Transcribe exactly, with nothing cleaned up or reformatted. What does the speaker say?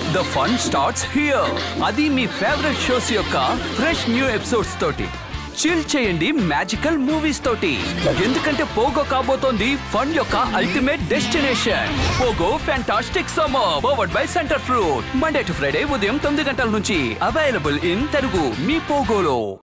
The fun starts here. Adi మీ favourite shows యొక్క fresh new episodes తోటి chill చేయండి మ్యాజికల్ మూవీస్ తోటి. ఎందుకంటే పోగో కాబోతోంది ఫన్ యొక్క ultimate destination. Pogo fantastic summer powered by Center Fruit. Monday to Friday ఉదయం తొమ్మిది గంటల నుంచి అవైలబుల్ ఇన్ తెలుగు మీ పోగోలో.